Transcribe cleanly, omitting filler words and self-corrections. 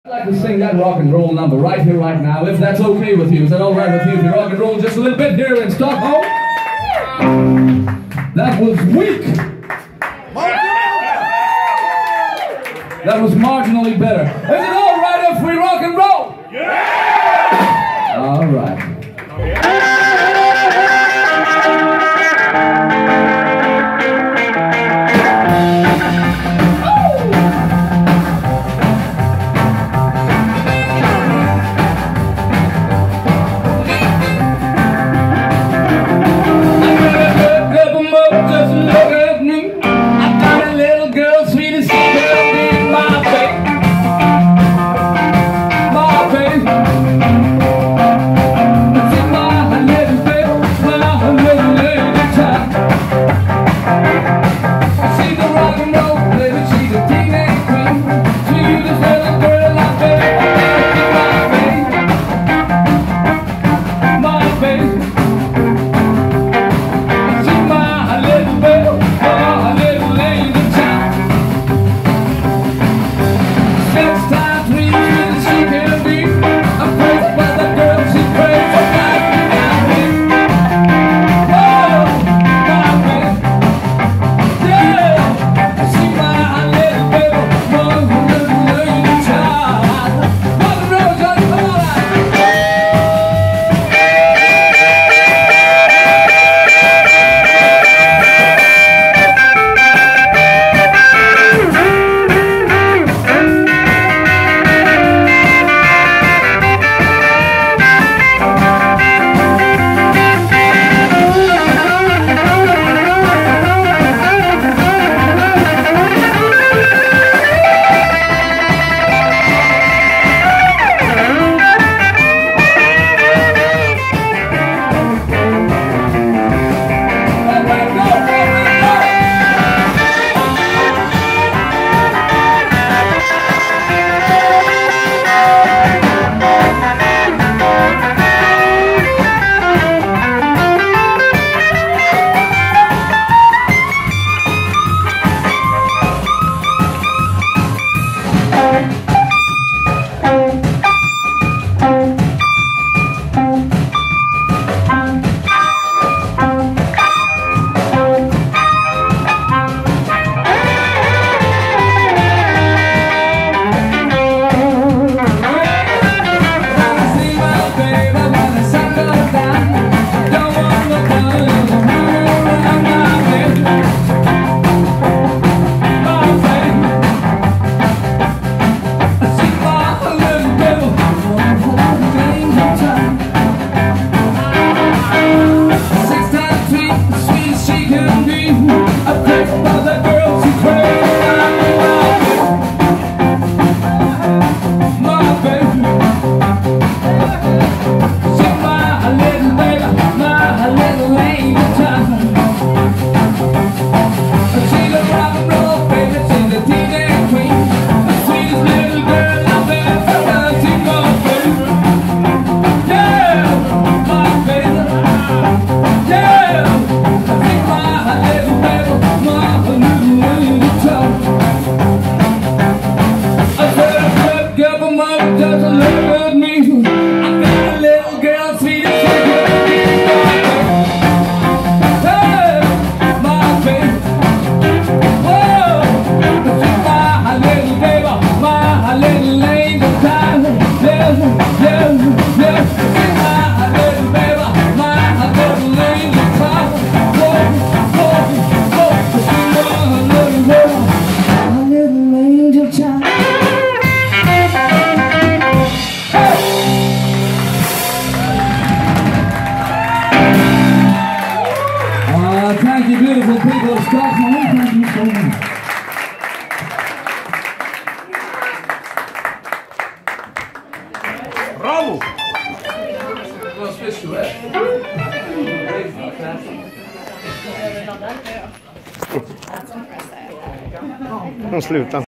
I'd like to sing that rock and roll number right here, right now, if that's okay with you. Is that all right with you if you rock and roll just a little bit here in Stockholm? That was weak. That was marginally better. Is it all right if we rock and roll? Yeah! All right. Thank you, beautiful people of Stockholm. Thank you so much. Bravo! Well, switch to it. De slutar.